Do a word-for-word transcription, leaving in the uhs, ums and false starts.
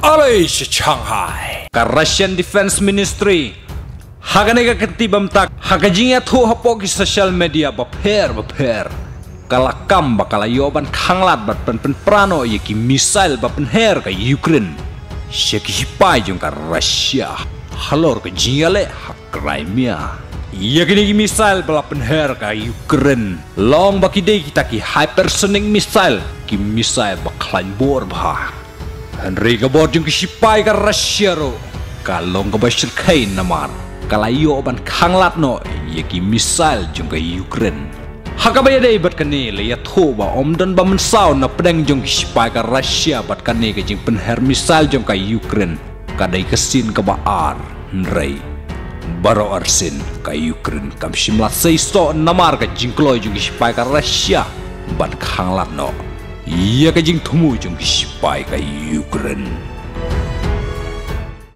Alay sa Shanghai ka Russian Defense Ministry haganega ketibam tak hagajinga thu hapok sa social media baper baper kalakam bakalayoban khanglat bat pen pen prano yeki missile bapen her ka Ukraine sheki hipai jong ka Russia halor ka jingale ha Crimea yakini missile balapen her ka Ukraine long bakide kita ki hypersonic missile ki missile baklan bor bah hynrei ka bor jong ki hipai ka Russia ro kalong ka bashir kain namar kalayo ban khanglat no yeki missile jong ka Ukraine hakabaya dei bat kani le ya thoba omdan ba man saw na pedang jong hipai ka Russia bat kani ka jing penher missile jong ka Ukraine kadai kesin ka baar hynrei baro arsin ka Ukraine kam shimlat sei sto namar ka jing kloy jong hipai ka Russia bat khanglat no iya ka jing thumu jong hipai ka Ukraine